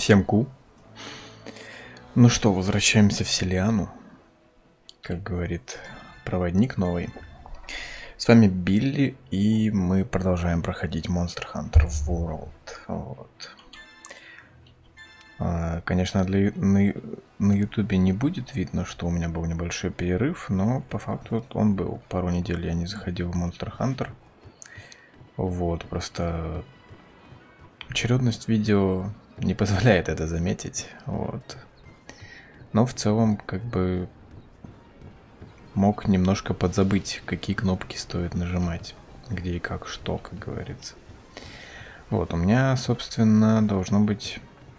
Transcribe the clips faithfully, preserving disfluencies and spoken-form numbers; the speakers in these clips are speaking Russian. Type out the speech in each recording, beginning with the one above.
Всем ку. Ну что, возвращаемся в Селиану. Как говорит проводник новый. С вами Билли, и мы продолжаем проходить Monster Hunter World. Вот. А, конечно, для, на, на ютубе не будет видно, что у меня был небольшой перерыв, но по факту он был. Пару недель я не заходил в Monster Hunter. Вот, просто очередность видео не позволяет это заметить. Вот. Но в целом, как бы, мог немножко подзабыть, какие кнопки стоит нажимать, где и как, что, как говорится. Вот, у меня, собственно, должно быть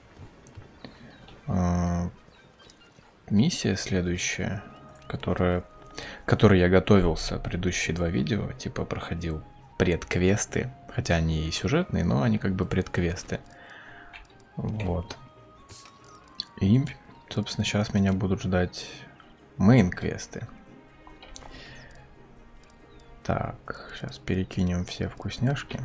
э, миссия следующая, которая, к которой я готовился предыдущие два видео, типа проходил предквесты, хотя они и сюжетные, но они как бы предквесты. Вот. И, собственно, сейчас меня будут ждать мейн-квесты. Так, сейчас перекинем все вкусняшки.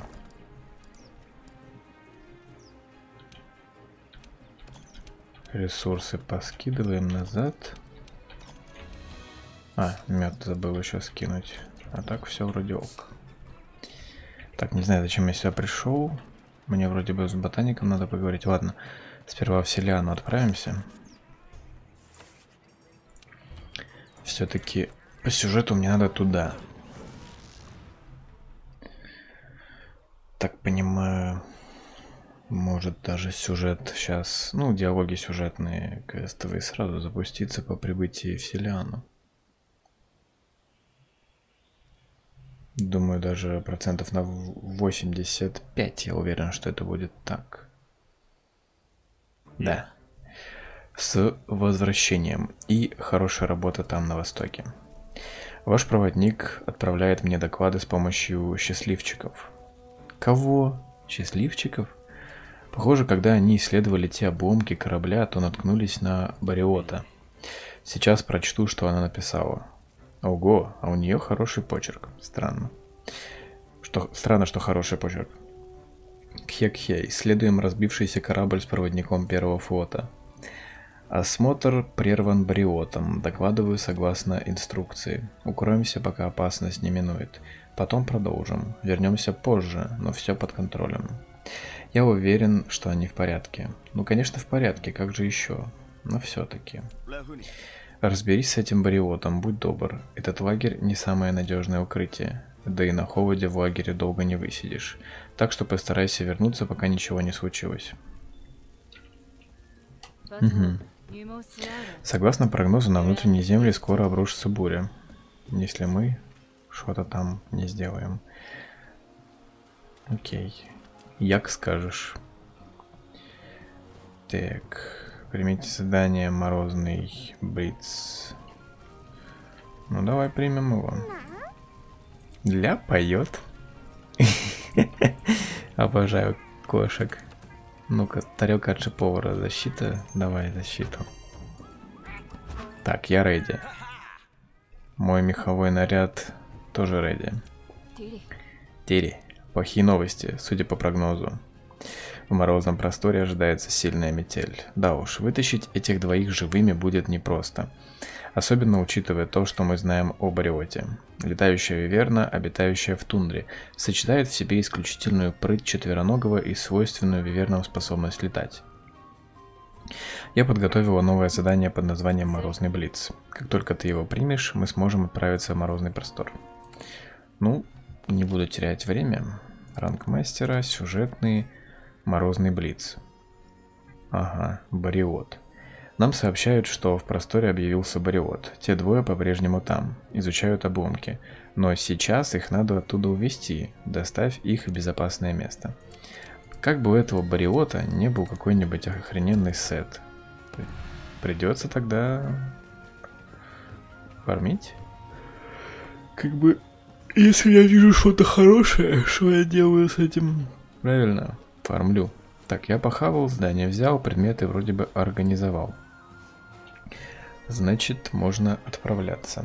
Ресурсы поскидываем назад. А, мед забыл еще скинуть. А так все вроде ок. Так, не знаю, зачем я сюда пришел. Мне вроде бы с ботаником надо поговорить. Ладно, сперва в Селиану отправимся. Все-таки по сюжету мне надо туда. Так понимаю, может даже сюжет сейчас, ну, диалоги сюжетные, квестовые, сразу запуститься по прибытии в Селиану. Думаю, даже процентов на восемьдесят пять я уверен, что это будет так. Да. С возвращением и хорошая работа там на востоке. Ваш проводник отправляет мне доклады с помощью счастливчиков. Кого? Счастливчиков? Похоже, когда они исследовали те обломки корабля, то наткнулись на Бариота. Сейчас прочту, что она написала. Ого, а у нее хороший почерк. Странно. Что, странно, что хороший почерк. Кхе-кхе. Исследуем разбившийся корабль с проводником первого флота. Осмотр прерван Бариотом. Докладываю согласно инструкции. Укроемся, пока опасность не минует. Потом продолжим. Вернемся позже, но все под контролем. Я уверен, что они в порядке. Ну, конечно, в порядке, как же еще? Но все-таки. Разберись с этим Бариотом, будь добр. Этот лагерь не самое надежное укрытие. Да и на холоде в лагере долго не высидишь. Так что постарайся вернуться, пока ничего не случилось. Угу. Согласно прогнозу, на внутренней земле скоро обрушится буря. Если мы что-то там не сделаем. Окей. Як скажешь. Так. Примите задание «Морозный Блиц». Ну, давай примем его. Ля поет. Обожаю кошек. Ну-ка, тарелка от шиповара. Защита. Давай защиту. Так, я рейди. Мой меховой наряд тоже рейди. Тири. Плохие новости, судя по прогнозу. В морозном просторе ожидается сильная метель. Да уж, вытащить этих двоих живыми будет непросто. Особенно учитывая то, что мы знаем о Бариоте. Летающая виверна, обитающая в тундре, сочетает в себе исключительную прыть четвероногого и свойственную вивернам способность летать. Я подготовила новое задание под названием «Морозный Блиц». Как только ты его примешь, мы сможем отправиться в морозный простор. Ну, не буду терять время. Ранг мастера, сюжетный... Морозный Блиц. Ага, Бариот. Нам сообщают, что в просторе объявился Бариот. Те двое по-прежнему там, изучают обломки. Но сейчас их надо оттуда увезти. Доставь их в безопасное место. Как бы у этого Бариота не был какой-нибудь охрененный сет. Придется тогда... фармить? Как бы... Если я вижу что-то хорошее, что я делаю с этим? Правильно. Фармлю. Так, я похавал, здание взял, предметы вроде бы организовал. Значит, можно отправляться.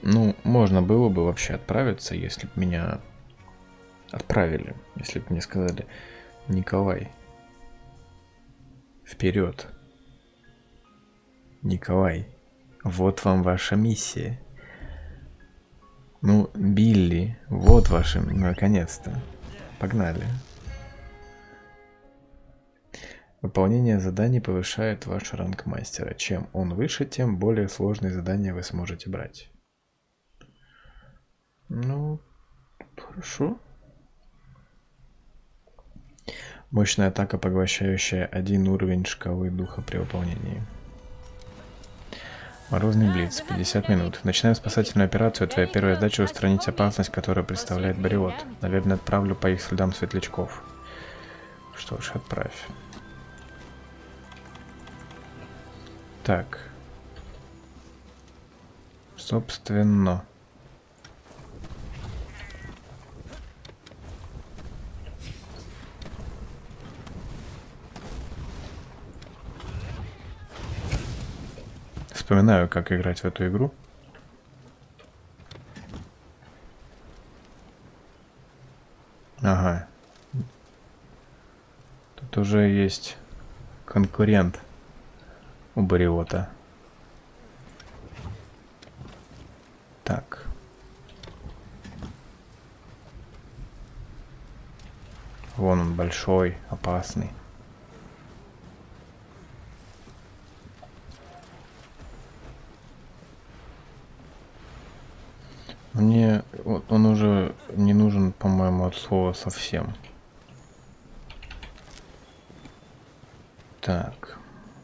Ну, можно было бы вообще отправиться, если бы меня отправили. Если бы мне сказали: Николай, вперед. Николай, вот вам ваша миссия. Ну, Билли, вот ваша, наконец-то. Погнали. Выполнение заданий повышает ваш ранг мастера. Чем он выше, тем более сложные задания вы сможете брать. Ну, хорошо. Мощная атака, поглощающая один уровень шкалы духа при выполнении. Морозный блиц, пятьдесят минут. Начинаем спасательную операцию. Твоя первая задача — устранить опасность, которую представляет Бариот. Наверное, отправлю по их следам светлячков. Что ж, отправь. Так. Собственно. Вспоминаю, как играть в эту игру. Ага. Тут уже есть конкурент у Бариота. Так. Вон он большой, опасный. Мне вот он уже не нужен, по-моему, от слова совсем. Так.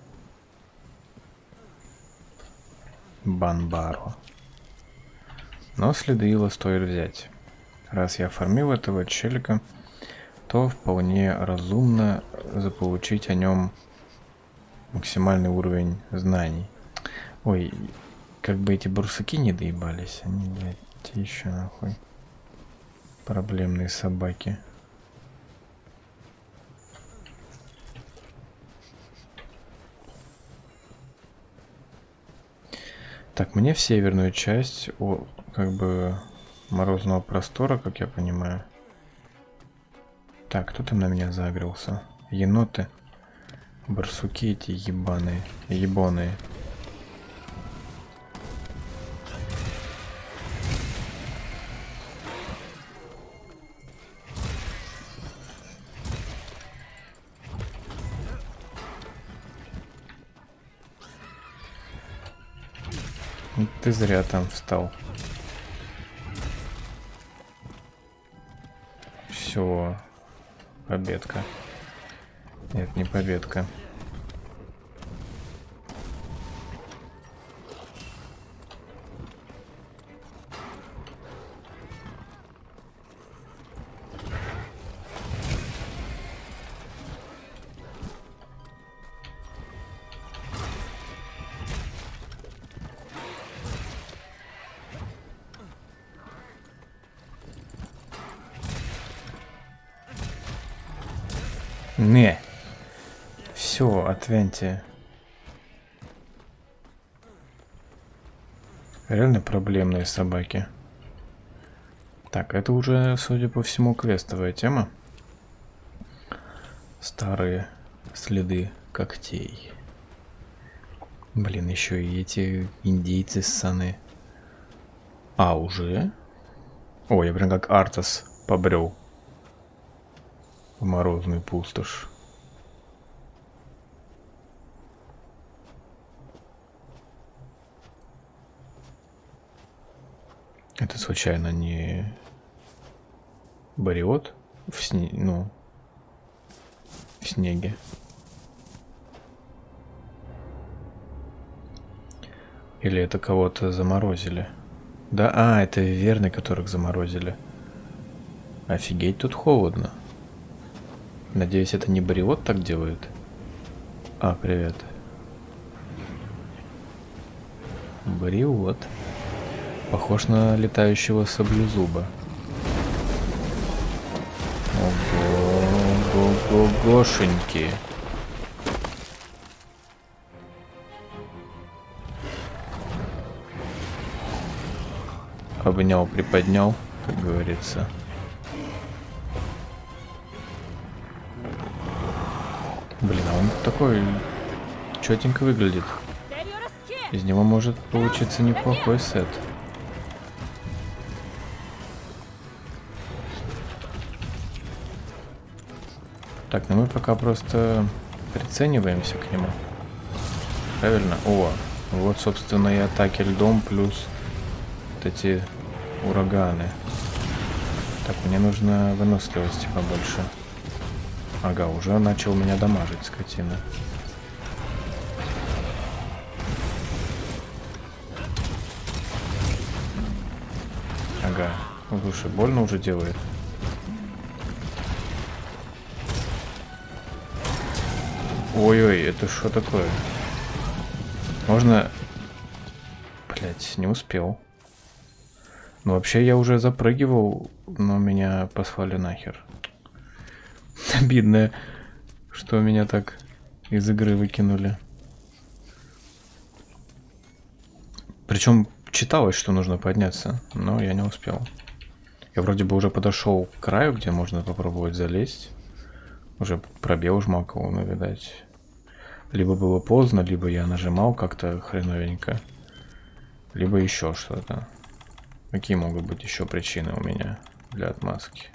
Банбаро. Но следы его стоит взять. Раз я фармил этого челика, то вполне разумно заполучить о нем максимальный уровень знаний. Ой, как бы эти барсуки не доебались. Они, блядь, те еще нахуй проблемные собаки. Так, мне в северную часть, о, как бы, морозного простора, как я понимаю. Так, кто там на меня загрелся? Еноты. Барсуки эти ебаные, ебаные. Ты зря там встал. Все, победка. Нет, не победка. Не. Все, отвяньте. Реально проблемные собаки. Так, это уже, судя по всему, квестовая тема. Старые следы когтей. Блин, еще и эти индейцы ссаны. А, уже? О, я прям как Артас побрел в морозную пустошь. Это случайно не Бариот в сне... ну, в снеге? Или это кого-то заморозили? Да, а, это верны, которых заморозили. Офигеть, тут холодно. Надеюсь, это не Бариот так делает? А, привет. Бариот. Похож на летающего саблезуба. Ого, го-го-гошеньки. Обнял, приподнял, как говорится. Блин, а он такой четенько выглядит. Из него может получиться неплохой сет. Так, ну мы пока просто прицениваемся к нему. Правильно? О, вот, собственно, и атаки льдом плюс вот эти ураганы. Так, мне нужно выносливости побольше. Ага, уже начал меня дамажить, скотина. Ага, слушай, больно уже делает. Ой-ой, это что такое? Можно... Блять, не успел. Ну, вообще, я уже запрыгивал, но меня послали нахер. Обидно, что меня так из игры выкинули. Причем читалось, что нужно подняться, но я не успел. Я вроде бы уже подошел к краю, где можно попробовать залезть. Уже пробел жмакал, но, видать, либо было поздно, либо я нажимал как-то хреновенько, либо еще что-то. Какие могут быть еще причины у меня для отмазки?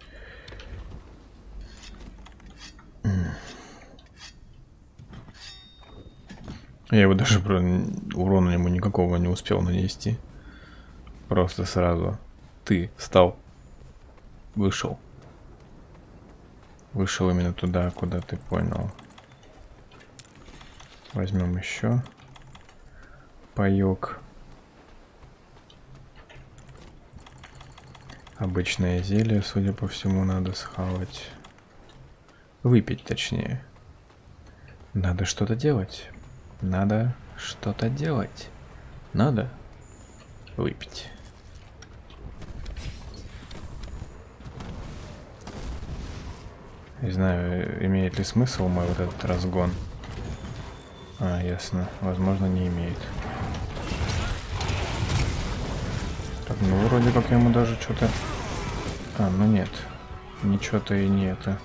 Я его даже про урона ему никакого не успел нанести. Просто сразу ты встал, вышел. Вышел именно туда, куда ты понял. Возьмем еще паёк. Обычное зелье, судя по всему, надо схавать. Выпить, точнее. Надо что-то делать. Надо что-то делать. Надо выпить. Не знаю, имеет ли смысл мой вот этот разгон. А, ясно. Возможно, не имеет. Так, ну вроде как я ему даже что-то... А, ну нет. Ничего-то и не это.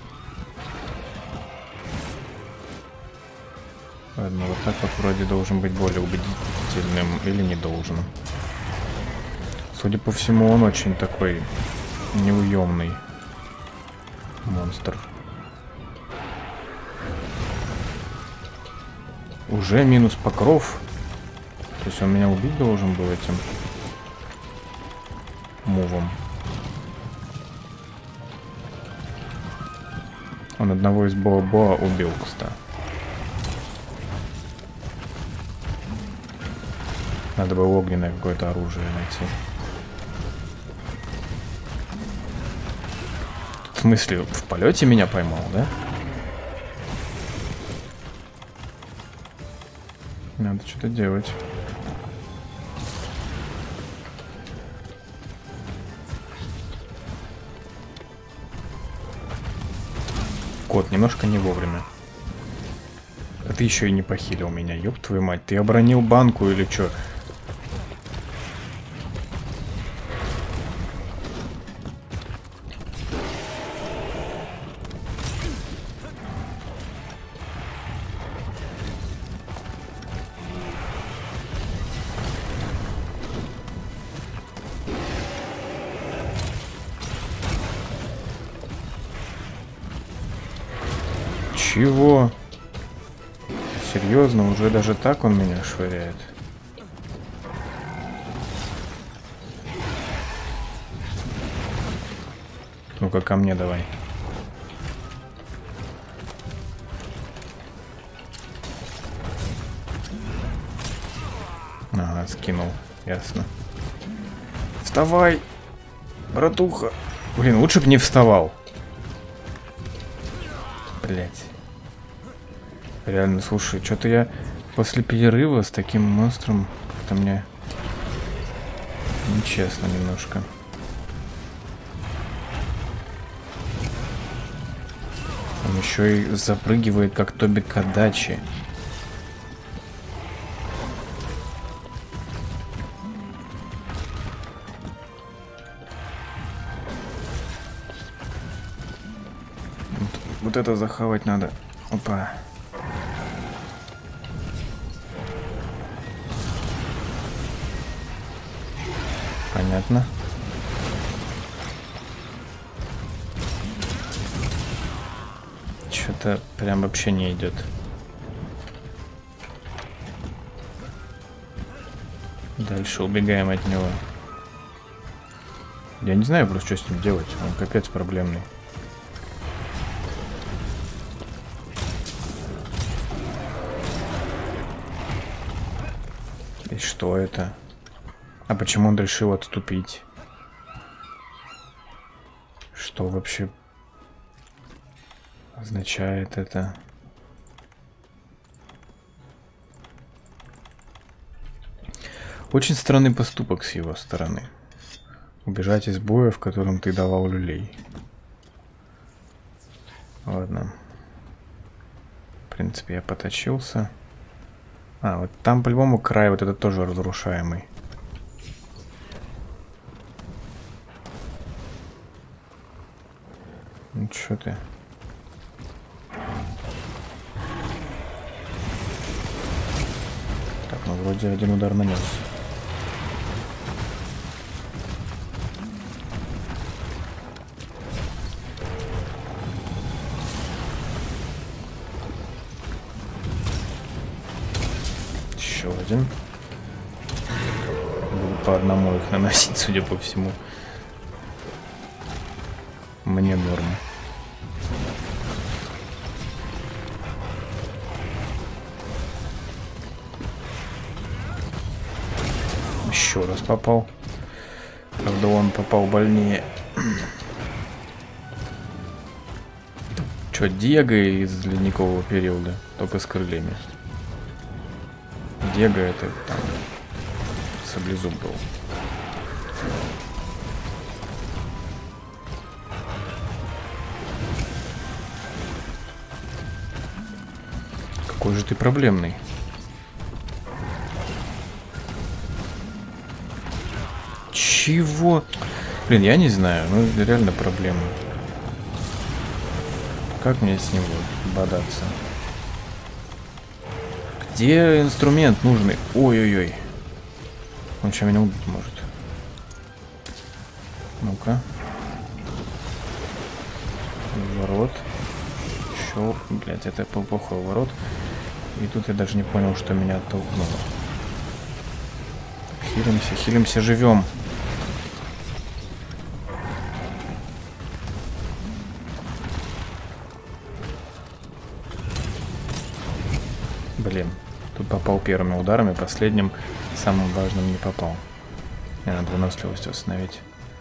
Ладно, вот так вот вроде должен быть более убедительным. Или не должен. Судя по всему, он очень такой неуемный монстр. Уже минус покров. То есть он меня убить должен был этим мувом. Он одного из Боа-Боа убил, кстати. Надо было огненное какое-то оружие найти. В смысле, в полете меня поймал, да? Надо что-то делать. Кот, немножко не вовремя. А ты еще и не похилил меня, ёб твою мать. Ты оборонил банку или что? Чего? Серьезно, уже даже так он меня швыряет. Ну-ка ко мне давай. Ага, скинул. Ясно. Вставай, братуха. Блин, лучше бы не вставал. Блять. Реально, слушай, что-то я после перерыва с таким монстром как-то мне нечестно немножко. Он еще и запрыгивает, как Тоби Кадачи. вот это захавать надо. Опа. Понятно. Что-то прям вообще не идет. Дальше убегаем от него. Я не знаю просто, что с ним делать. Он капец проблемный. И что это? А почему он решил отступить? Что вообще означает это? Очень странный поступок с его стороны. Убежать из боя, в котором ты давал люлей. Ладно. В принципе, я поточился. А, вот там по-любому край вот этот тоже разрушаемый. Ну чё ты? Так, ну вроде один удар нанес. Еще один. Буду по одному их наносить, судя по всему. Мне норм. Еще раз попал. Правда, он попал больнее. Че, Диего из ледникового периода, только с крыльями. Диего это там саблезуб был. Какой же ты проблемный. Чего? Блин, я не знаю. Ну, реально проблема. Как мне с ним бодаться? Где инструмент нужный? Ой-ой-ой. Он что, меня убить может? Ну-ка. Ворот. Еще, блядь, это плохой ворот. И тут я даже не понял, что меня оттолкнуло. Хилимся, хилимся, живем. Блин, тут попал первыми ударами, последним, самым важным не попал. Мне надо выносливость восстановить.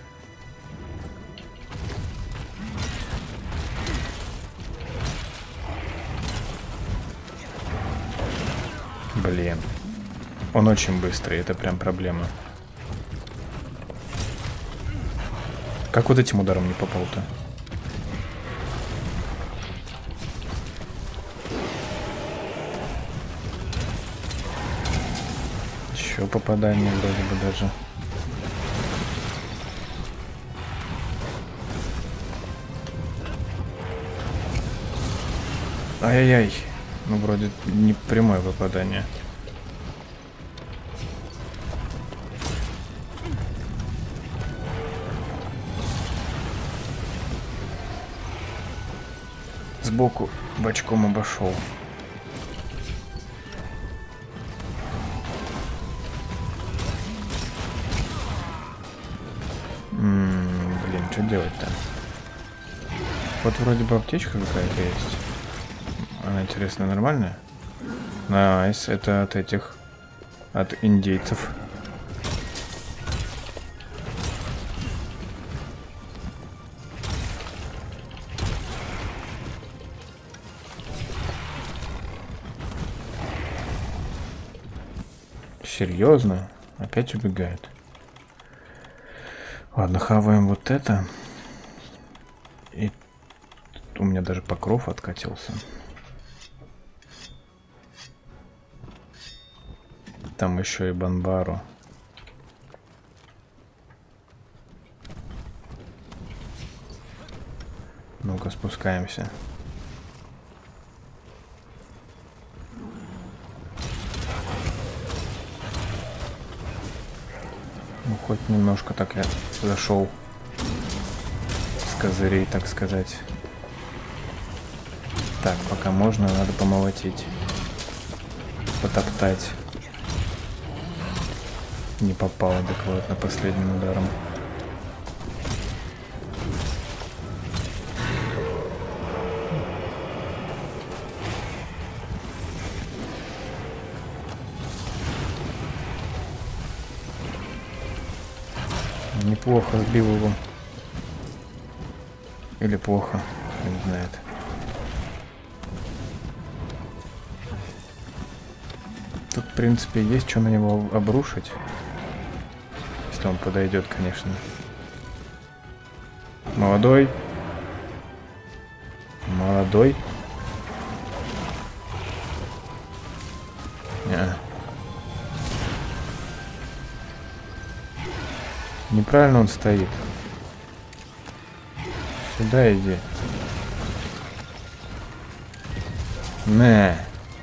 Блин. Он очень быстрый, это прям проблема. Как вот этим ударом не попал-то? Еще попадание вроде бы даже. Ай-яй-яй. Ну, вроде не прямое попадание. Сбоку бочком обошел. М-м, блин, что делать-то? Вот вроде бы аптечка какая-то есть. Она, интересно, нормальная? Найс, это от этих, от индейцев. Серьезно? Опять убегает. Ладно, хаваем вот это. И у меня даже покров откатился. Там еще и Банбару. Ну-ка, спускаемся. хоть немножко так я зашел с козырей, так сказать. Так, пока можно, надо помолотить. Потоптать. Не попал адекватно последним ударом. Неплохо сбил его. Или плохо, не знает. Тут, в принципе, есть что на него обрушить. Если он подойдет, конечно. Молодой. Молодой. Не. Неправильно он стоит. Сюда иди. Не.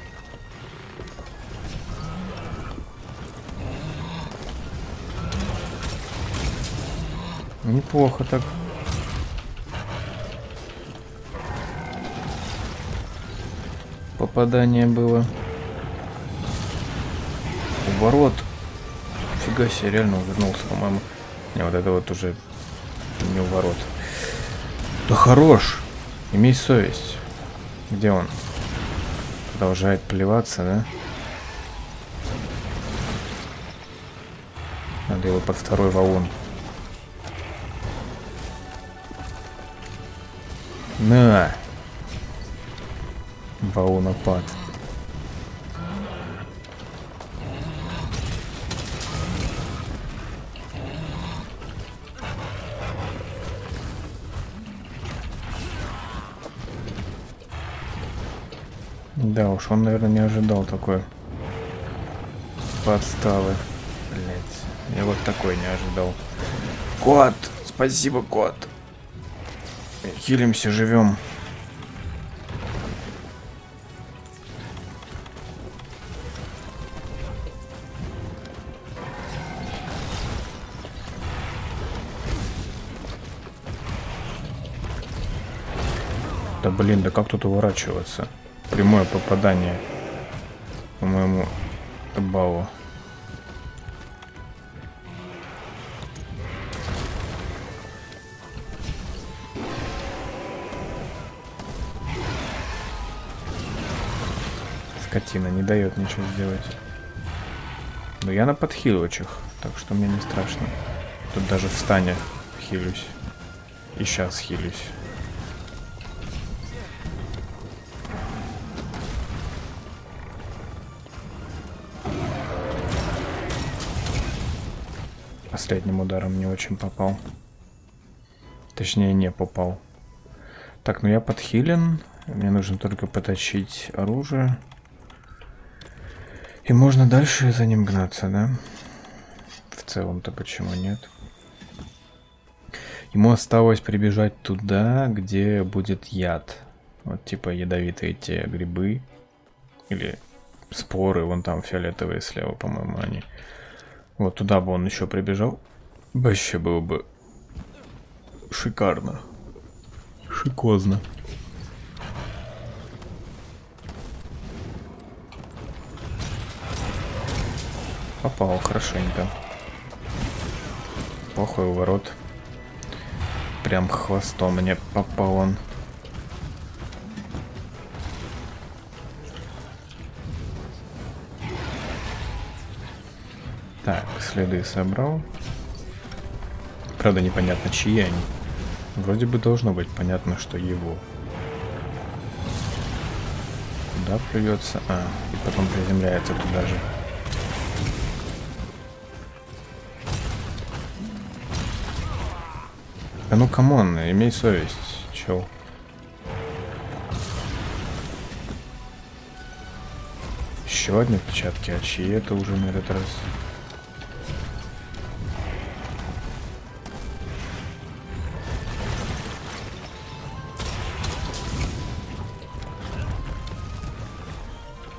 Неплохо так. Попадание было. Уворот. Фига себе, реально увернулся, по-моему. Не, вот это вот уже не уворот. Да хорош. Имей совесть. Где он? Продолжает плеваться, да? Надо его под второй валун. На! Валунопад. Да уж, он, наверное, не ожидал такой подставы. Блять, я вот такой не ожидал. Кот! Спасибо, кот! Хилимся, живем. Да блин, да как тут уворачиваться? Прямое попадание по моему баллу. Скотина не дает ничего сделать. Но я на подхилочах, так что мне не страшно. Тут даже в стане хилюсь. И сейчас хилюсь. Последним ударом не очень попал. Точнее, не попал. Так, ну я подхилен. Мне нужно только поточить оружие. И можно дальше за ним гнаться, да? В целом-то почему нет? Ему осталось прибежать туда, где будет яд. Вот типа ядовитые те грибы. Или споры, вон там фиолетовые слева, по-моему, они. Вот туда бы он еще прибежал. Вообще было бы шикарно. Шикозно. Попал хорошенько. Плохой уворот. Прям хвостом мне попал он. Так, следы собрал. Правда, непонятно, чьи они. Вроде бы должно быть понятно, что его. Куда плюется? А, и потом приземляется туда же. Да ну камон, имей совесть, чел. Еще одни отпечатки, а чьи это уже на этот раз?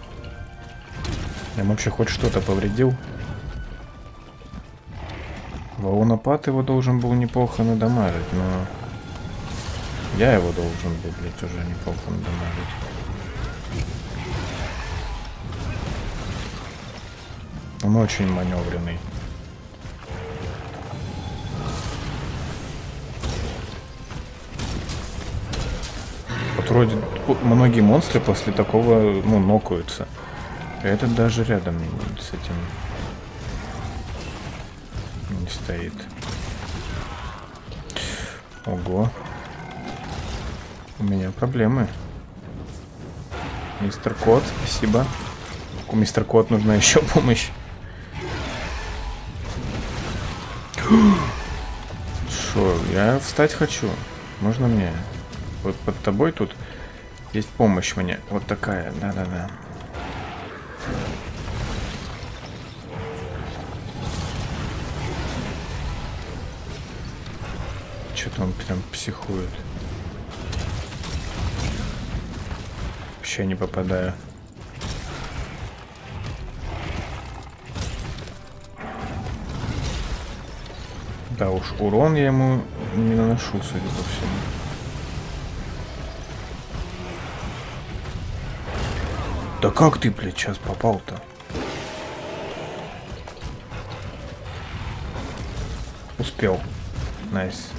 Я вообще хоть что-то повредил? Волнопад его должен был неплохо надамажить, но я его должен был, блядь, уже неплохо надамажить. Он очень маневренный. Вот вроде многие монстры после такого, ну, нокаются. Этот даже рядом с этим не стоит. Ого. У меня проблемы. Мистер Кот, спасибо. У мистер Кот нужна еще помощь. Шо, я встать хочу. Можно мне? Вот под тобой тут есть помощь мне. Вот такая, да-да-да. Что-то он прям психует. Вообще не попадаю. Да уж, урон я ему не наношу, судя по всему. Да как ты, блядь, сейчас попал-то? Успел. Найс.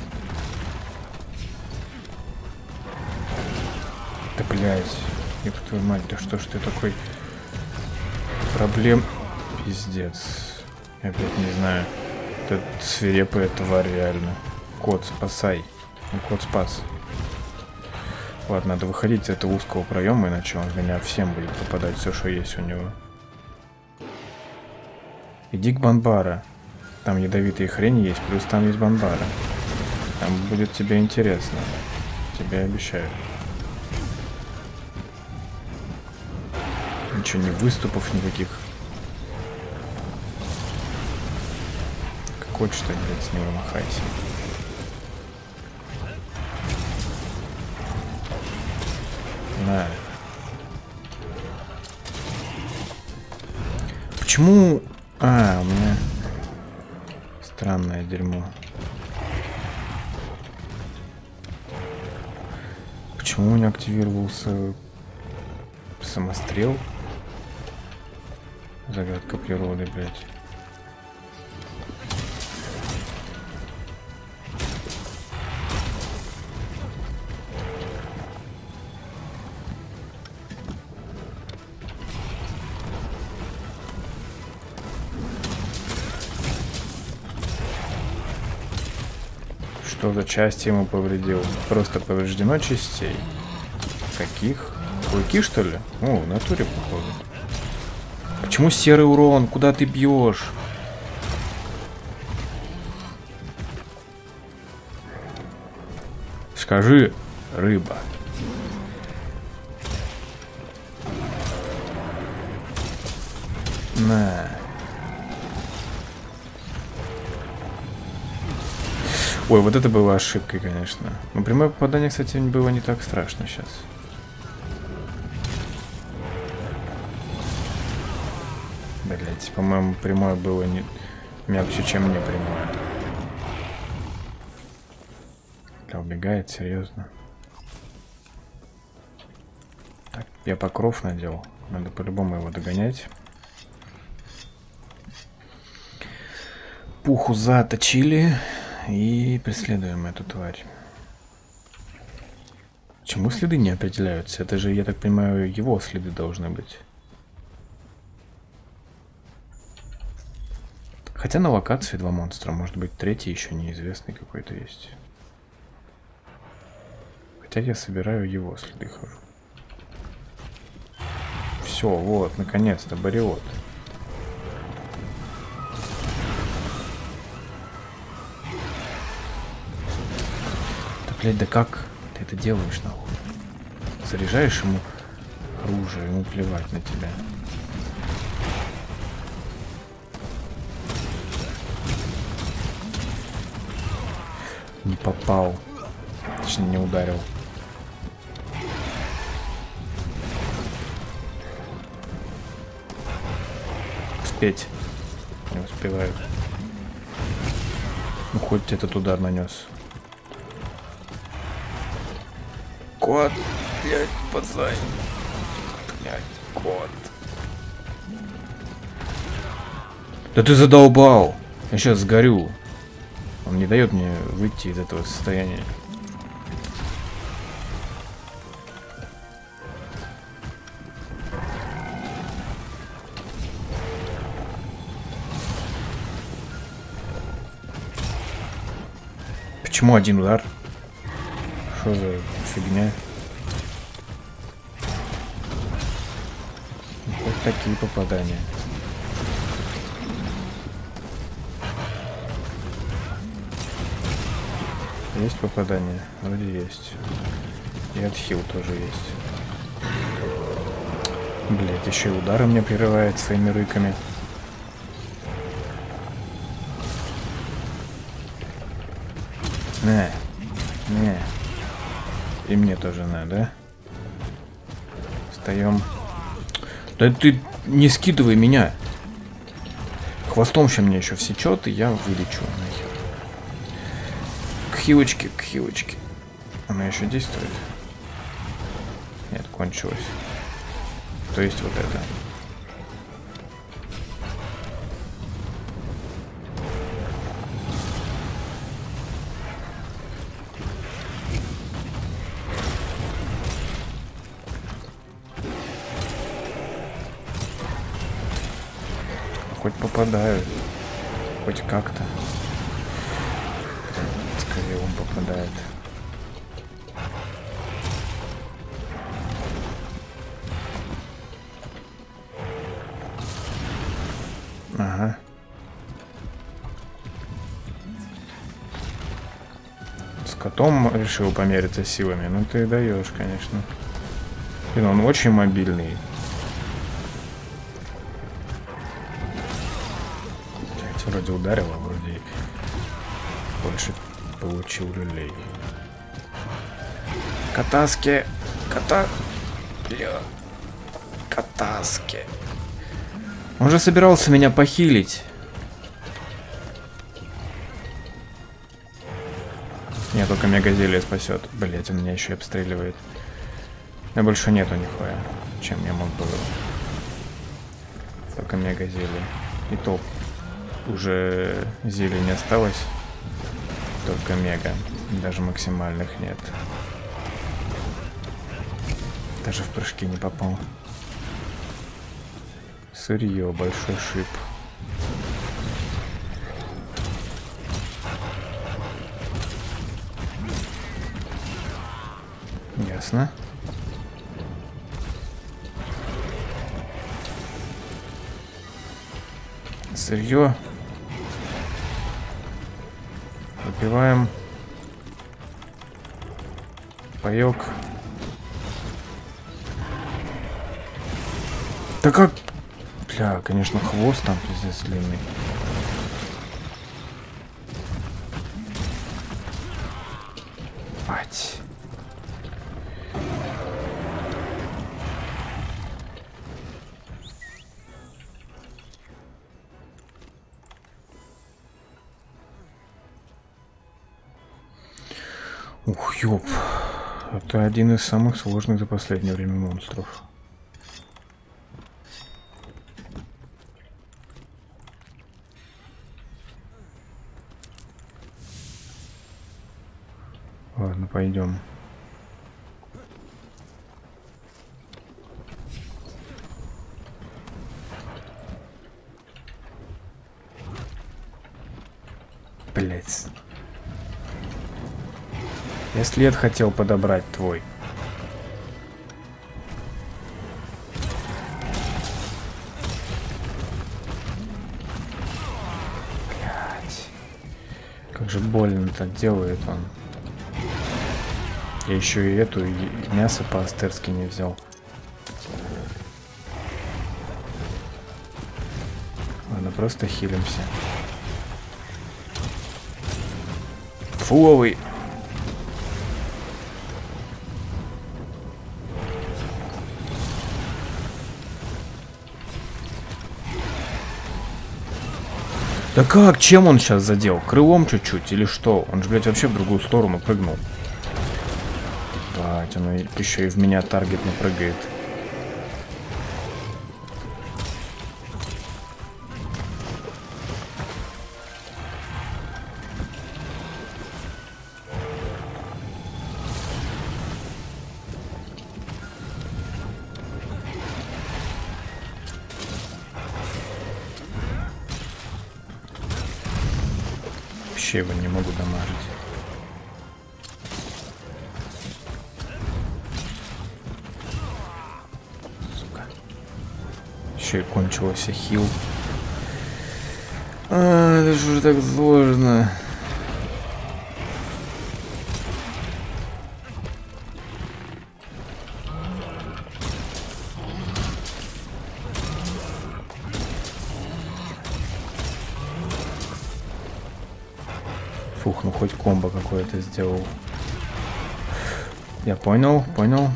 Да, блядь. Ёб твою мать, да что ж ты такой... Проблем... Пиздец. Я, блядь, не знаю. Это свирепая тварь, реально. Кот, спасай. Ну, кот спас. Ладно, надо выходить из этого узкого проема, иначе он в меня всем будет попадать все, что есть у него. Иди к Банбара. Там ядовитые хрени есть, плюс там есть Банбара. Там будет тебе интересно. Тебе обещаю. Ничего, ни выступов никаких. Как хочешь, так, блядь, с него махайся. На. Почему... А, у меня... Странное дерьмо. Почему у меня активировался самострел? Загадка природы, блядь. Что за части ему повредил? Просто повреждено частей. Каких? Клыки, что ли? О, в натуре, походу. Почему серый урон? Куда ты бьешь? Скажи, рыба. На. Ой, вот это было ошибкой, конечно. Но прямое попадание, кстати, было не так страшно сейчас. Блять, по-моему, прямое было не мягче, чем не прямое. Да, убегает, серьезно. Так, я покров надел. Надо по-любому его догонять. Пуху заточили. И преследуем эту тварь. Почему следы не определяются? Это же, я так понимаю, его следы должны быть. Хотя на локации два монстра. Может быть, третий еще неизвестный какой-то есть. Хотя я собираю его следы, хожу. Все, вот, наконец-то, Бариот. Блять, да как ты это делаешь, нахуй? Заряжаешь ему оружие, ему плевать на тебя. Не попал. Точнее, не ударил. Успеть. Не успеваю. Ну, хоть этот удар нанес. Кот, блядь, пацан. Блядь, кот. Да ты задолбал. Я сейчас сгорю. Он не дает мне выйти из этого состояния. Почему один удар? Что за фигня? Вот такие попадания. Есть попадание? Вроде есть. И отхил тоже есть. Блять, еще и удары мне прерывает своими рыками. Не, не. И мне тоже надо, да? Встаем. Да ты не скидывай меня. Хвостом сейчас мне еще всечет, и я вылечу нахер. К хилочке, к хилочке. Она еще действует? Нет, кончилась. То есть вот это. Хоть попадаю. Хоть как-то. Скорее он попадает. Ага. С котом решил помериться силами. Ну ты даешь, конечно. Блин, он очень мобильный. Вроде ударил, а вроде больше получил люлей. Катаски! Кота... Бля... Катаски. Он же собирался меня похилить. Нет, только мегазелье спасет. Блять, он меня еще и обстреливает. У меня больше нету нихуя, чем я мог бы. Только мегазелье. И то уже зелий не осталось. Только мега. Даже максимальных нет. Даже в прыжки не попал. Сырье, большой шип. Ясно. Сырье. Выпиваем. Паёк. Да как? Бля, конечно, хвост там пиздец длинный. Бать. Ух, ёп. Это один из самых сложных за последнее время монстров. Ладно, пойдем. Блять. Я след хотел подобрать твой. Блять. Как же больно так делает он. Я еще и эту и мясо по-астерски не взял. Ладно, просто хилимся. Фуловый. Да как? Чем он сейчас задел? Крылом чуть-чуть или что? Он же, блядь, вообще в другую сторону прыгнул. Ебать, он еще и в меня таргетно прыгает. Вообще его не могу дамажить. Сука. Еще и кончился хил. А, это же уже так сложно. Фух, ну хоть комбо какое-то сделал. Я понял, понял.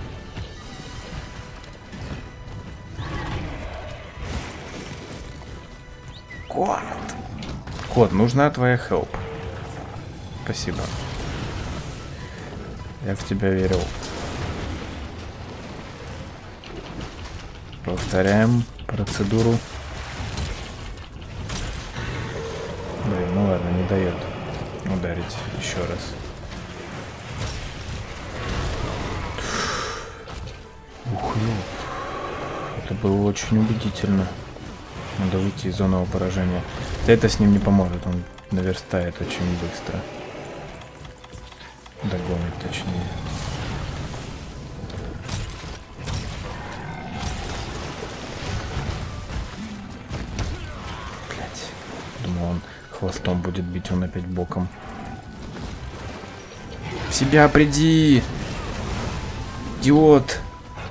Кот. Кот, нужна твоя help. Спасибо. Я в тебя верил. Повторяем процедуру. Блин, ну ладно, не дает ударить еще раз. Ух, ёп. Это было очень убедительно. Надо выйти из зоны поражения. Да это с ним не поможет, он наверстает очень быстро. Догонит, точнее. Блять. Думал, он хвостом будет бить, он опять боком. В себя приди! Идиот!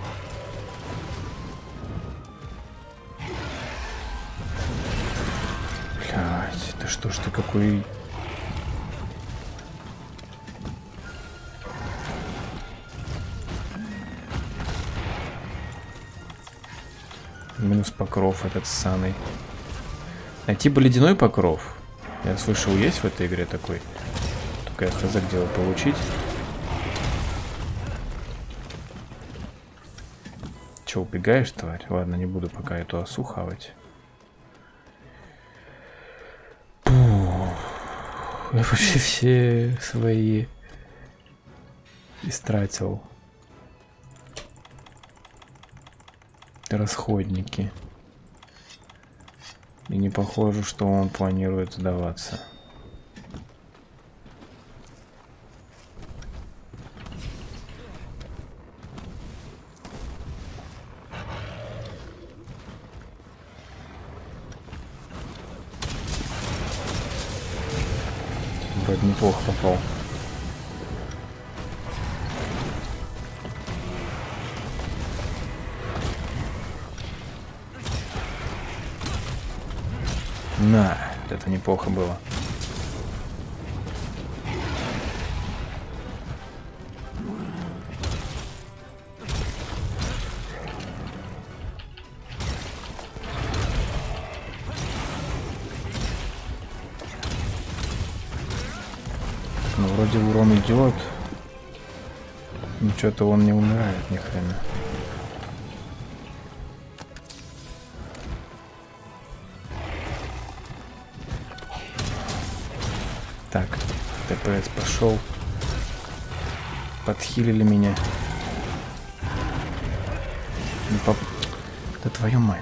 Блять, да что ж ты какой... Минус покров этот ссаный. Найти бы ледяной покров. Я слышал, есть в этой игре такой. Только я хз где его получить. Че, убегаешь, тварь? Ладно, не буду пока эту осу хавать. Пух. Я вообще все свои истратил. Расходники. И не похоже, что он планирует сдаваться. Вроде неплохо попал. На, это неплохо было. Ну, вроде урон идет. Но что-то он не умирает ни хрена. Так, ТПС пошел. Подхилили меня. Ну, поп... Да твою мать.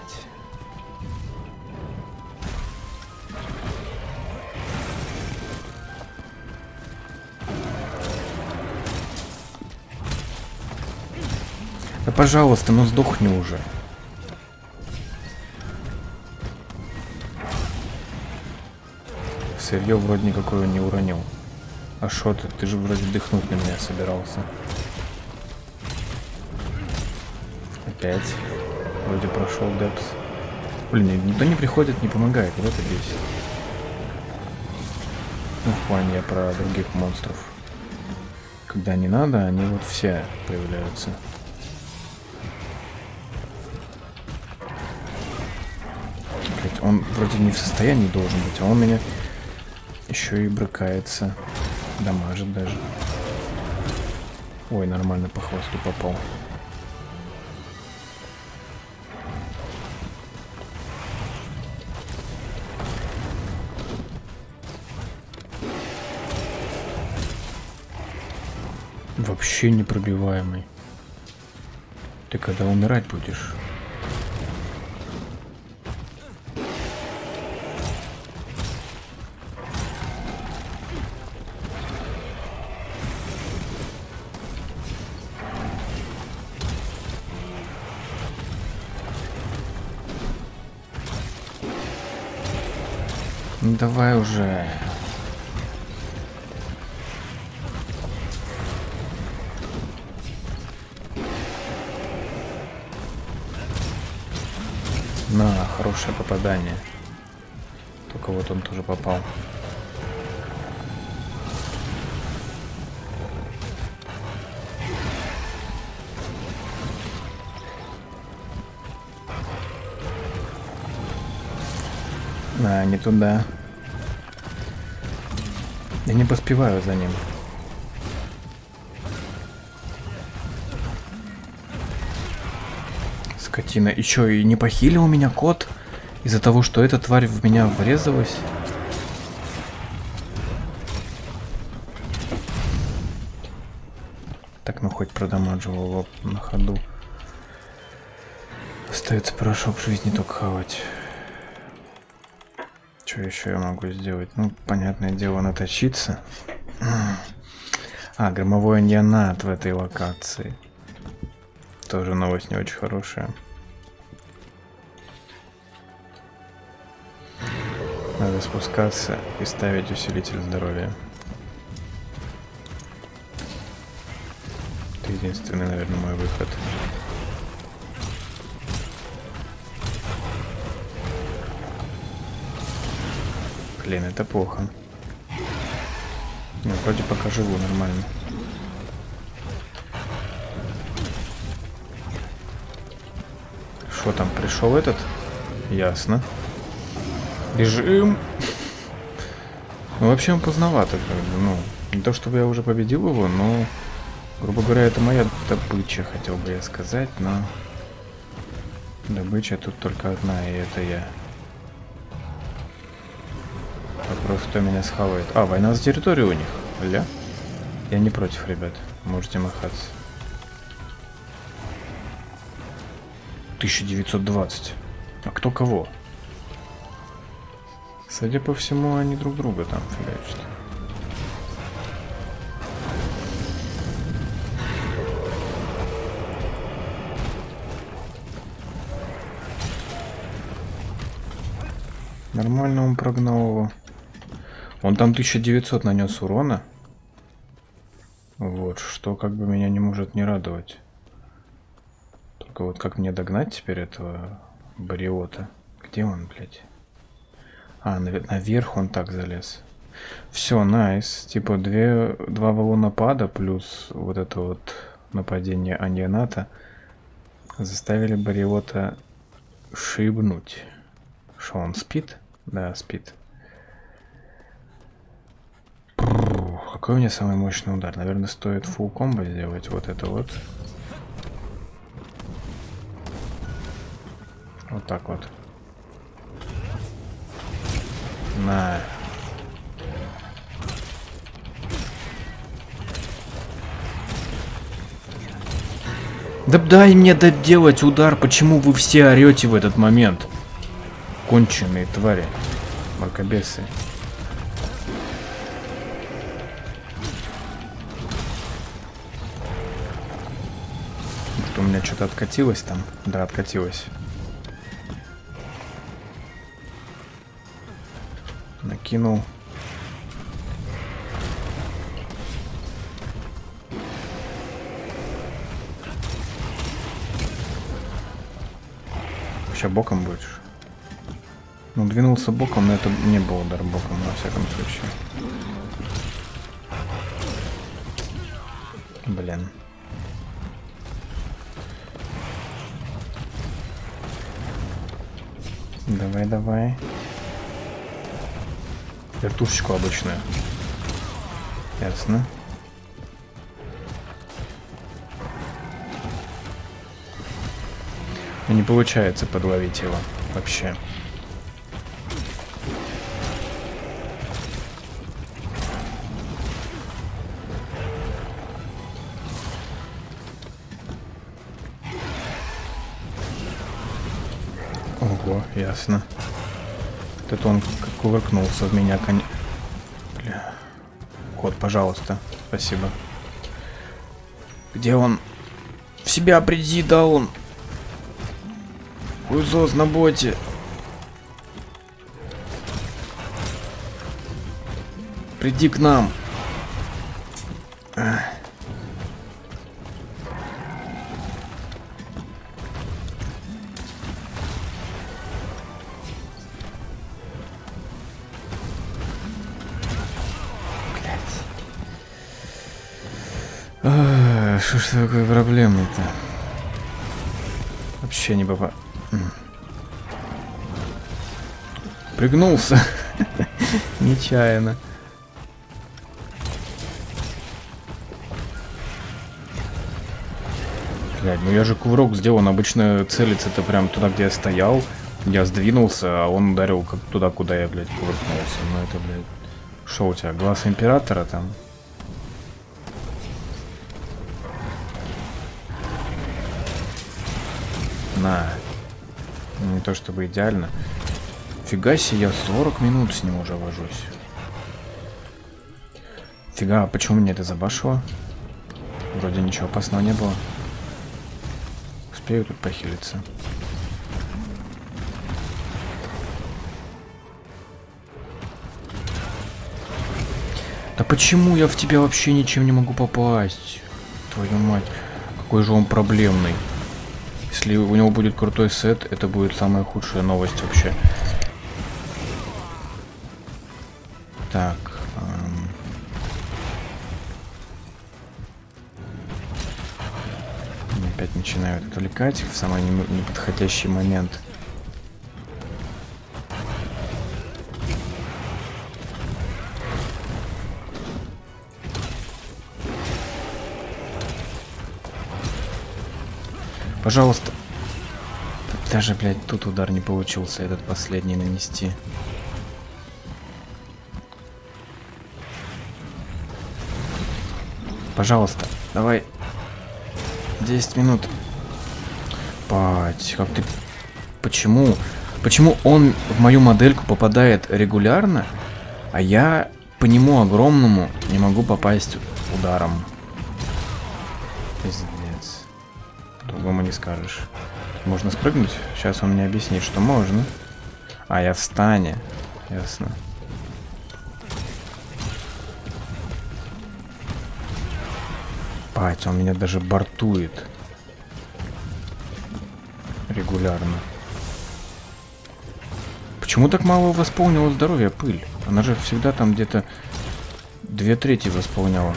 Да пожалуйста, ну сдохни уже. Сырье вроде никакое не уронил. А шо ты? Ты же вроде дыхнуть на меня собирался. Опять. Вроде прошел депс. Блин, никто не приходит, не помогает. Вот это бесит. Ну, в плане я про других монстров. Когда не надо, они вот все появляются. выехать. Он вроде не в состоянии должен быть, а он меня еще и брыкается. Дамажит даже. Ой, нормально по хвосту попал. Вообще непробиваемый. Ты когда умирать будешь? Ну давай уже. На, хорошее попадание. Только вот он тоже попал. А, не туда. Я не поспеваю за ним. Скотина. И чё, и не похилил меня кот? Из-за того, что эта тварь в меня врезалась? Так, ну хоть продамаживал его на ходу. Остается порошок жизни только хавать. Что еще я могу сделать? Ну, понятное дело, наточиться. А, громовой андионат в этой локации. Тоже новость не очень хорошая. Надо спускаться и ставить усилитель здоровья. Это единственный, наверное, мой выход. Блин, это плохо. Ну, вроде пока живу нормально. Что там, пришел этот? Ясно. Режим. Ну, вообще он поздновато, как бы, ну. Не то, чтобы я уже победил его, но, грубо говоря, это моя добыча, хотел бы я сказать, но добыча тут только одна, и это я. Вопрос, кто меня схавает. А, война за территорию у них. Ля? Я не против, ребят. Можете махаться. тысяча девятьсот двадцать. А кто кого? Судя по всему, они друг друга там фигачат. Нормально он прогнал его. Он там тысяча девятьсот нанес урона. Вот, что как бы меня не может не радовать. Только вот как мне догнать теперь этого Бариота? Где он, блядь? А, наверх он так залез. Все, найс. Типа две, два валунопада плюс вот это вот нападение андионата заставили Бариота шибнуть. Что, он спит? Да, спит. Какой у меня самый мощный удар? Наверное, стоит фулл комбо сделать. Вот это вот. Вот так вот. На. Да дай мне доделать удар. Почему вы все орете в этот момент? Конченые твари. Мракобесы. У меня что-то откатилось там. Да, откатилось. Накинул. Сейчас боком будешь. Ну, двинулся боком, но это не был удар боком, во всяком случае. Блин. Давай, давай. Вертушечку обычную. Ясно. Не получается подловить его вообще. Ого, ясно. Вот это он как кувыркнулся в меня, конечно. Бля. Кот, пожалуйста. Спасибо. Где он? В себя приди, да он. Хуйзос на боте. Приди к нам. Ах. Блять. Что ж такое проблемный-то? Вообще не попа... Пригнулся. Нечаянно. Блядь, ну я же кувырок сделал. Он обычно целится-то прям туда, где я стоял. Я сдвинулся, а он ударил как туда, куда я, блядь, кувыркнулся. Ну это, блядь... Шо у тебя, глаз императора там? На. Не то чтобы идеально. Фига себе, я сорок минут с ним уже вожусь. Фига, а почему мне это забашило? Вроде ничего опасного не было. Успею тут похилиться. Да почему я в тебя вообще ничем не могу попасть? Твою мать, какой же он проблемный. Если у него будет крутой сет, это будет самая худшая новость вообще. Так. Эм... Опять начинают отвлекать в самый неподходящий момент. Пожалуйста. Даже, блядь, тут удар не получился, этот последний нанести. Пожалуйста, давай. десять минут. Пать, как ты... Почему? Почему он в мою модельку попадает регулярно, а я по нему огромному не могу попасть ударом? Пиздец. По-другому не скажешь. Можно спрыгнуть? Сейчас он мне объяснит, что можно. А, я в стане. Ясно. Пать, он меня даже бортует. Регулярно. Почему так мало восполнила здоровья пыль? Она же всегда там где-то две трети восполняла.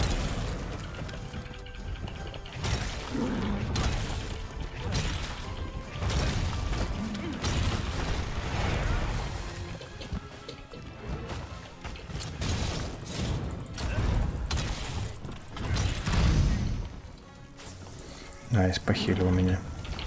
Найс, похилил меня.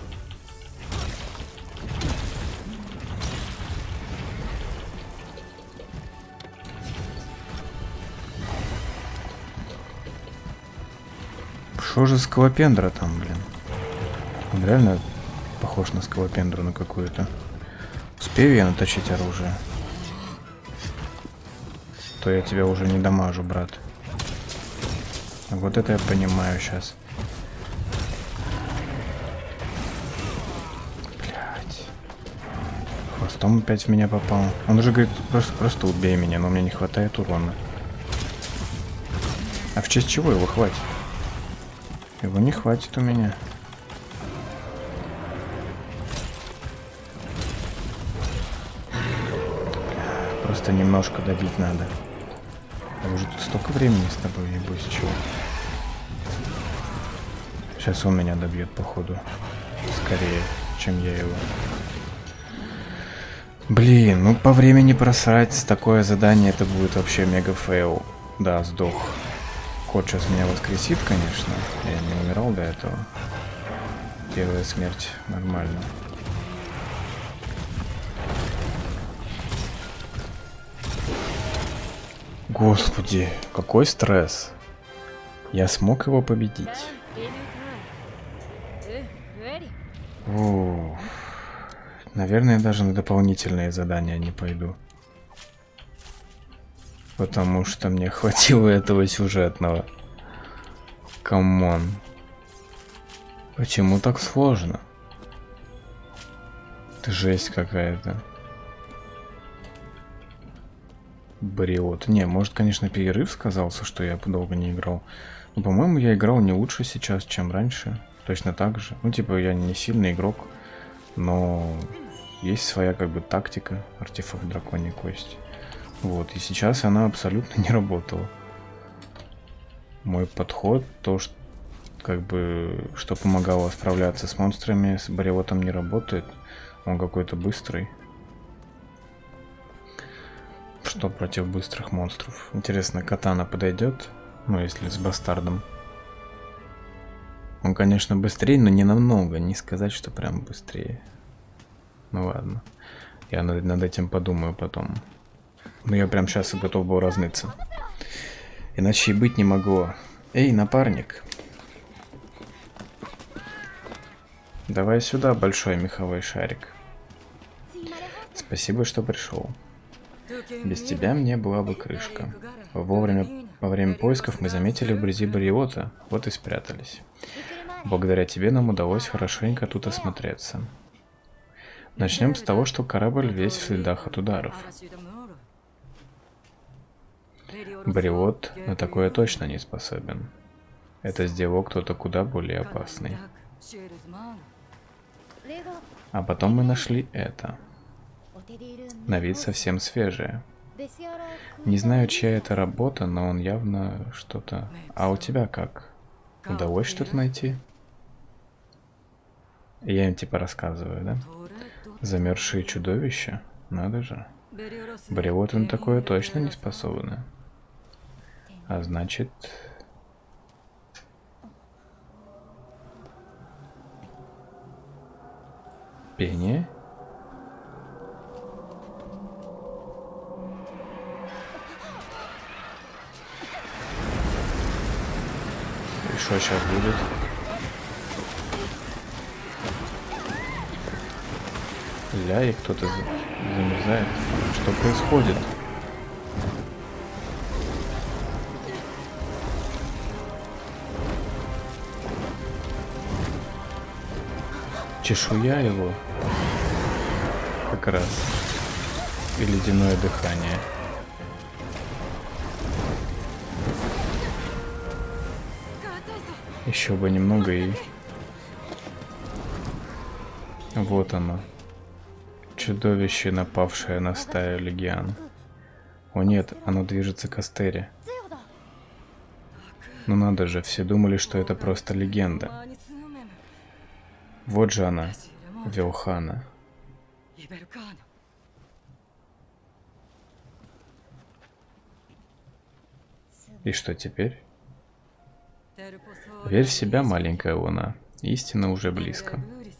Что же скалопендра там, блин? Он реально похож на скалопендру на какую-то. Успею я наточить оружие? То я тебя уже не дамажу, брат. Вот это я понимаю сейчас. Блять. Хвостом опять в меня попал. Он уже говорит, просто, просто убей меня, но мне не хватает урона. А в честь чего его хватит? Его не хватит у меня. Просто немножко добить надо. Я уже тут столько времени с тобой, не бойся чего. Сейчас он меня добьет, походу. Скорее, чем я его. Блин, ну по времени просрать такое задание, это будет вообще мега фейл. Да, сдох. Кот сейчас меня воскресит, конечно. Я не умирал до этого. Первая смерть нормально. Господи, какой стресс. Я смог его победить. О, наверное, даже на дополнительные задания не пойду. Потому что мне хватило этого сюжетного. Камон. Почему так сложно? Это жесть какая-то. Бриот. Не, может, конечно, перерыв сказался, что я долго не играл. Но, по-моему, я играл не лучше сейчас, чем раньше. Точно так же. Ну, типа, я не сильный игрок, но есть своя, как бы, тактика. Артефакт драконьей кости. Вот, и сейчас она абсолютно не работала. Мой подход, то, что, как бы, что помогало справляться с монстрами, с Бариотом не работает. Он какой-то быстрый. Что против быстрых монстров? Интересно, катана подойдет? Ну, если с бастардом. Он, конечно, быстрее, но не намного. Не сказать, что прям быстрее. Ну ладно. Я над, над этим подумаю потом. Но я прям сейчас и готов был разныться. Иначе и быть не могло. Эй, напарник. Давай сюда, большой меховой шарик. Спасибо, что пришел. Без тебя мне была бы крышка. Вовремя, во время поисков мы заметили вблизи Бариота, вот и спрятались. Благодаря тебе нам удалось хорошенько тут осмотреться. Начнем с того, что корабль весь в следах от ударов. Бариот на такое точно не способен. Это сделал кто-то куда более опасный. А потом мы нашли это. На вид совсем свежее. Не знаю, чья это работа, но он явно что-то... А у тебя как? Удалось что-то найти? Я им типа рассказываю, да? Замерзшие чудовища? Надо же. Бариот на такое точно не способны. А значит... Пение? И что сейчас будет? Ля, и кто-то замерзает. Что происходит? Чешуя его как раз и ледяное дыхание. Еще бы немного и вот оно, чудовище, напавшее на стаю Легиан. О нет, оно движется к Астере. Ну надо же, все думали, что это просто легенда. Вот же она, Велхана. И что теперь? Верь в себя, маленькая луна. Истина уже близко.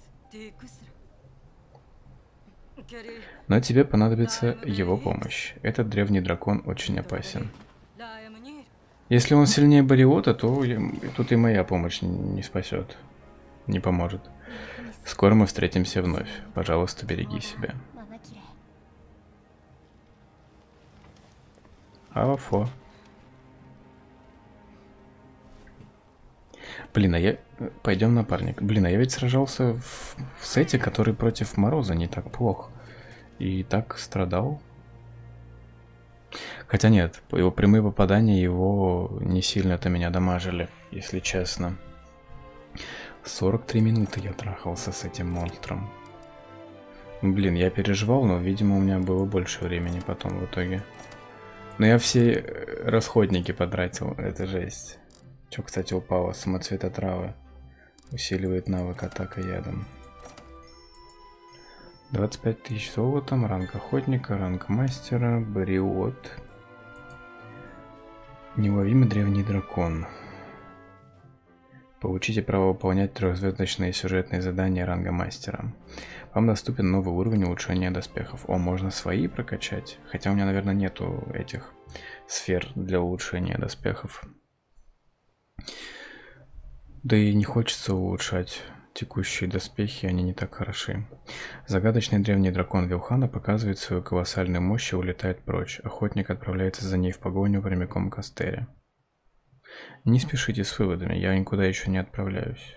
Но тебе понадобится его помощь. Этот древний дракон очень опасен. Если он сильнее Бариота, то я, тут и моя помощь не спасет. Не поможет. Скоро мы встретимся вновь. Пожалуйста, береги себя. Афо. Блин, а я... Пойдем, напарник. Блин, а я ведь сражался в, в сете, который против Мороза не так плох. И так страдал. Хотя нет, его прямые попадания его не сильно-то меня дамажили, если честно. сорок три минуты я трахался с этим монстром. Блин, я переживал, но, видимо, у меня было больше времени потом в итоге. Но я все расходники потратил, это жесть. Что, кстати, упало? Самоцвет травы. Усиливает навык атака ядом. двадцать пять тысяч золотом, ранг охотника, ранг мастера, бариот. Неуловимый древний дракон. Получите право выполнять трехзвездочные сюжетные задания ранга мастера. Вам доступен новый уровень улучшения доспехов. О, можно свои прокачать? Хотя у меня, наверное, нету этих сфер для улучшения доспехов. Да и не хочется улучшать текущие доспехи, они не так хороши. Загадочный древний дракон Вилхана показывает свою колоссальную мощь и улетает прочь. Охотник отправляется за ней в погоню прямиком к Астере. Не спешите с выводами, я никуда еще не отправляюсь.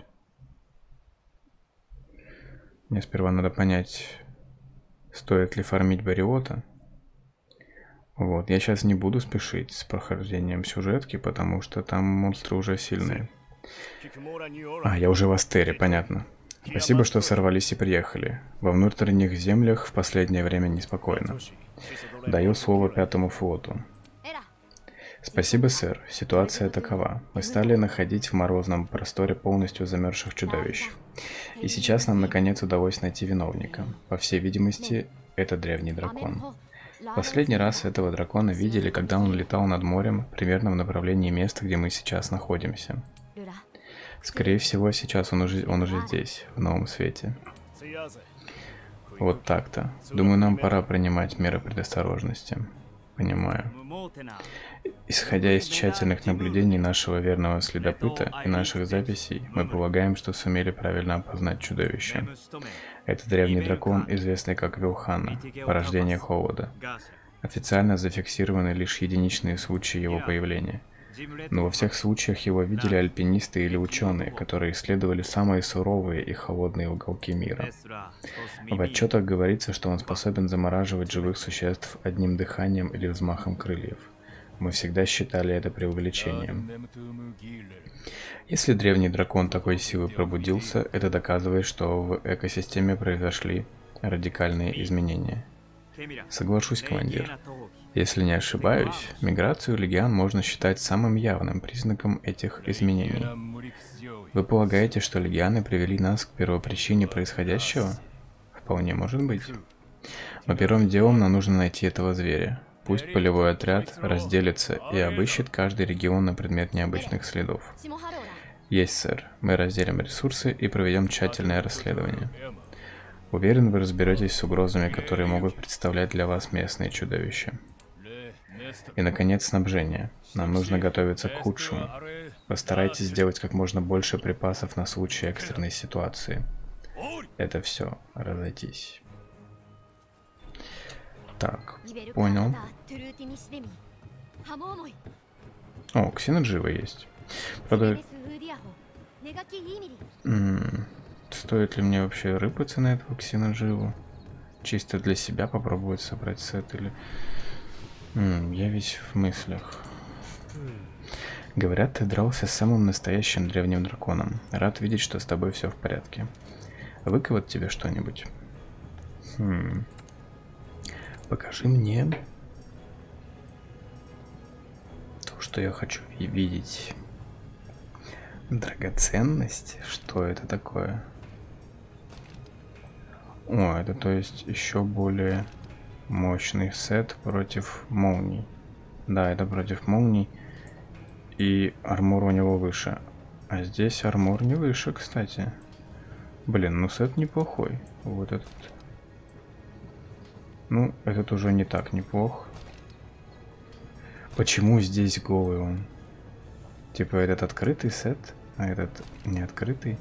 Мне сперва надо понять, стоит ли фармить бариота. Вот, я сейчас не буду спешить с прохождением сюжетки, потому что там монстры уже сильные. А, я уже в Астере, понятно. Спасибо, что сорвались и приехали. Во внутренних землях в последнее время неспокойно. Даю слово пятому флоту. Спасибо, сэр. Ситуация такова. Мы стали находить в морозном просторе полностью замерзших чудовищ. И сейчас нам наконец удалось найти виновника. По всей видимости, это древний дракон. Последний раз этого дракона видели, когда он летал над морем, примерно в направлении места, где мы сейчас находимся. Скорее всего, сейчас он уже, он уже здесь, в новом свете. Вот так-то. Думаю, нам пора принимать меры предосторожности. Понимаю. Исходя из тщательных наблюдений нашего верного следопыта и наших записей, мы полагаем, что сумели правильно опознать чудовище. Это древний дракон, известный как Вилхана, порождение холода. Официально зафиксированы лишь единичные случаи его появления. Но во всех случаях его видели альпинисты или ученые, которые исследовали самые суровые и холодные уголки мира. В отчетах говорится, что он способен замораживать живых существ одним дыханием или взмахом крыльев. Мы всегда считали это преувеличением. Если древний дракон такой силы пробудился, это доказывает, что в экосистеме произошли радикальные изменения. Соглашусь, командир. Если не ошибаюсь, миграцию легиан можно считать самым явным признаком этих изменений. Вы полагаете, что легианы привели нас к первопричине происходящего? Вполне может быть. Но первым делом нам нужно найти этого зверя. Пусть полевой отряд разделится и обыщет каждый регион на предмет необычных следов. Есть, сэр. Мы разделим ресурсы и проведем тщательное расследование. Уверен, вы разберетесь с угрозами, которые могут представлять для вас местные чудовища. И, наконец, снабжение. Нам нужно готовиться к худшему. Постарайтесь сделать как можно больше припасов на случай экстренной ситуации. Это все. Разойтись. Так, понял. О, ксеноджива есть. Правда... М-м, стоит ли мне вообще рыпаться на этого ксенодживу? Чисто для себя попробовать собрать сет или... М-м, я весь в мыслях. Говорят, ты дрался с самым настоящим древним драконом. Рад видеть, что с тобой все в порядке. Выковать тебе что-нибудь? Хм... Покажи мне то, что я хочу видеть. Драгоценность? Что это такое? О, это то есть еще более мощный сет против молний. Да, это против молний. И армор у него выше. А здесь армор не выше, кстати. Блин, ну сет неплохой. Вот этот. Ну, этот уже не так неплох. Почему здесь голый он? Типа этот открытый сет, а этот не открытый.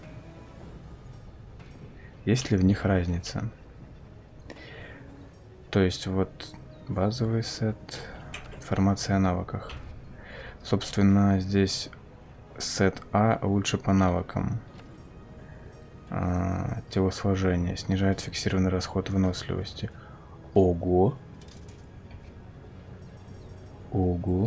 Есть ли в них разница? То есть вот базовый сет, информация о навыках. Собственно, здесь сет А лучше по навыкам. А, телосложение снижает фиксированный расход выносливости. Ого. Ого.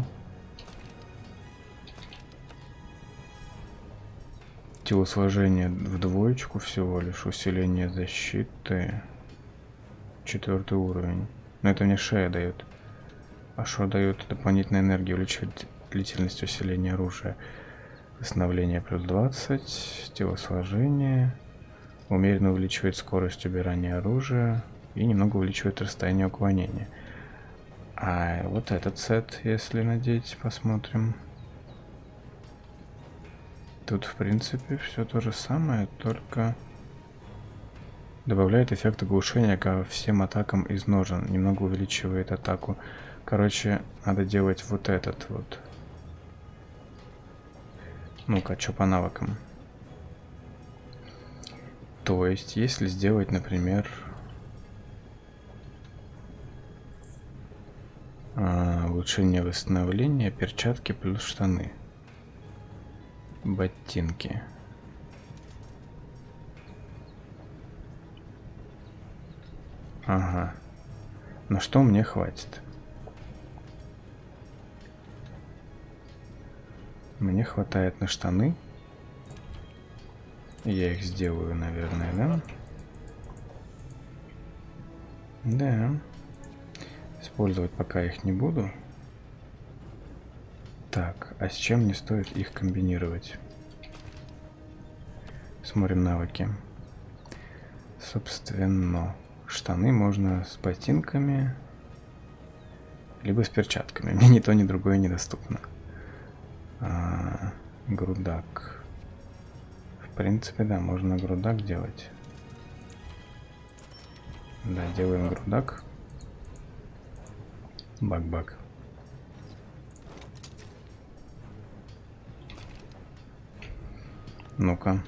Телосложение в двоечку всего лишь. Усиление защиты. Четвертый уровень. Но это мне шея дает. А что дает? Дополнительная энергия. Увеличивает длительность усиления оружия. Восстановление плюс двадцать. Телосложение. Умеренно увеличивает скорость убирания оружия. и немного увеличивает расстояние уклонения. А вот этот сет, если надеть, посмотрим. Тут, в принципе, все то же самое, только добавляет эффект оглушения ко всем атакам из ножен. Немного увеличивает атаку. Короче, надо делать вот этот вот. Ну-ка, что по навыкам? То есть, если сделать, например, улучшение восстановления, перчатки плюс штаны, ботинки. Ага. На что мне хватит? Мне хватает на штаны. Я их сделаю, наверное, да? Да. Использовать пока их не буду. Так, а с чем не стоит их комбинировать? Смотрим навыки. Собственно, штаны можно с ботинками, либо с перчатками. Мне ни то, ни другое недоступно. А, грудак. В принципе, да, можно грудак делать. Да, делаем грудак. Бак-бак. Ну-ка.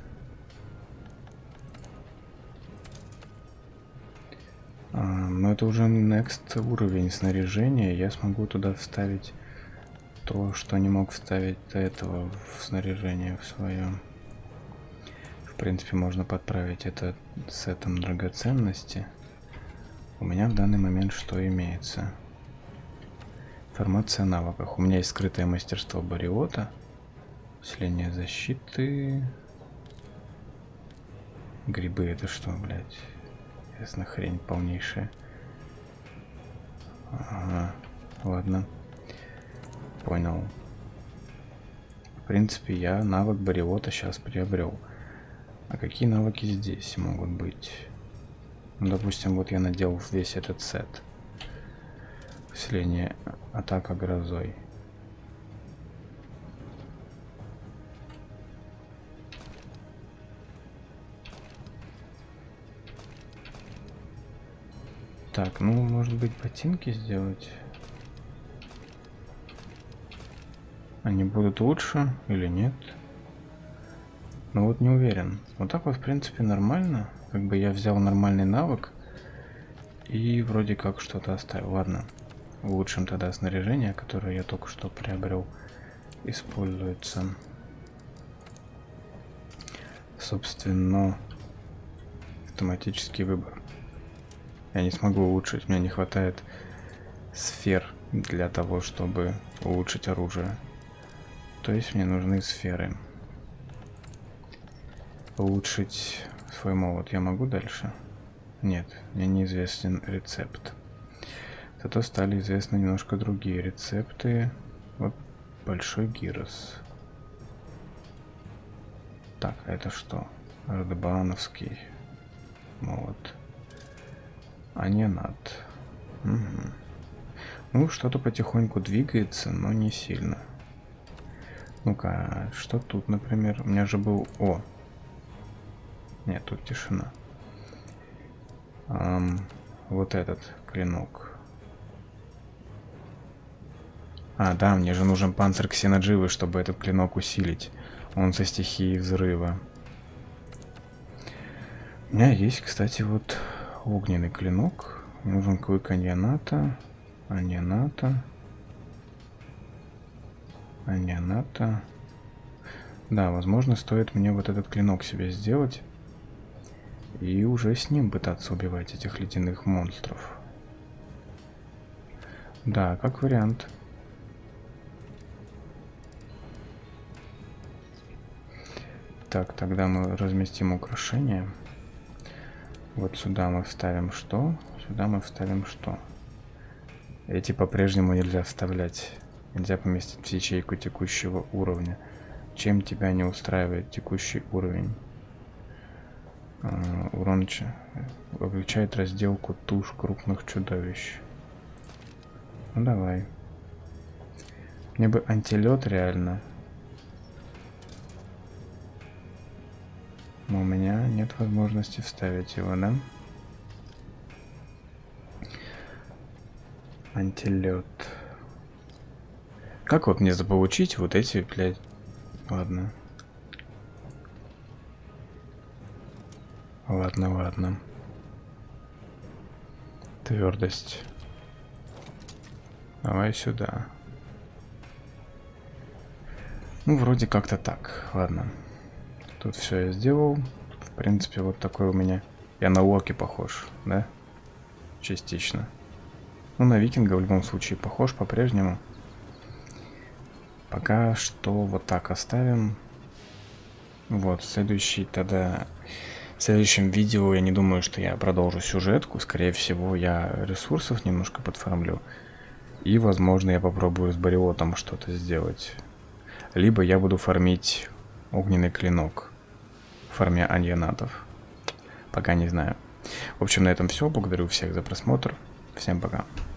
А, но это уже next уровень снаряжения. Я смогу туда вставить то, что не мог вставить до этого в снаряжение в свое. В принципе, можно подправить это сетом драгоценности. У меня в данный момент что имеется? Информация о навыках. У меня есть скрытое мастерство Бариота. Усиление защиты. Грибы это что, блядь? Ясно, хрень полнейшая. Ага, ладно. Понял. В принципе, я навык Бариота сейчас приобрел. А какие навыки здесь могут быть? Ну, допустим, вот я надел весь этот сет. Усиление атака грозой. Так, ну, может быть, ботинки сделать? Они будут лучше или нет? Ну вот не уверен. Вот так вот, в принципе, нормально. Как бы я взял нормальный навык и вроде как что-то оставил. Ладно, улучшим тогда снаряжение, которое я только что приобрел. Используется. Собственно, автоматический выбор. Я не смогу улучшить, мне не хватает сфер для того, чтобы улучшить оружие. То есть мне нужны сферы. Улучшить свой молот я могу дальше? Нет, мне неизвестен рецепт. Зато стали известны немножко другие рецепты. Вот большой гирос. Так, а это что? Радбановский молот. Аненат. Угу. Ну, что-то потихоньку двигается, но не сильно. Ну-ка, что тут, например? У меня же был... О! Нет, тут тишина. Ам, вот этот клинок. А, да, мне же нужен панцирь ксенодживы, чтобы этот клинок усилить. Он со стихией взрыва. У меня есть, кстати, вот огненный клинок. Нужен клык аньяната. Аньяната. Аньяната. Да, возможно, стоит мне вот этот клинок себе сделать. И уже с ним пытаться убивать этих ледяных монстров. Да, как вариант. Так, тогда мы разместим украшения. Вот сюда мы вставим что? Сюда мы вставим что? Эти по-прежнему нельзя вставлять. Нельзя поместить в ячейку текущего уровня. Чем тебя не устраивает текущий уровень? А, урон облегчает разделку туш крупных чудовищ. Ну давай. Мне бы антилет реально. Но у меня нет возможности вставить его, да? Антилет. Как вот мне заполучить вот эти, блядь? Ладно. Ладно, ладно. Твердость. Давай сюда. Ну, вроде как-то так. Ладно. Тут все я сделал. В принципе, вот такой у меня. Я на Локи похож, да? Частично. Ну, на Викинга в любом случае похож по-прежнему. Пока что вот так оставим. Вот, следующий тогда... В следующем видео я не думаю, что я продолжу сюжетку. Скорее всего, я ресурсов немножко подфармлю. И, возможно, я попробую с Бариотом что-то сделать. Либо я буду фармить огненный клинок в форме аньянатов. Пока не знаю. В общем, на этом все. Благодарю всех за просмотр. Всем пока.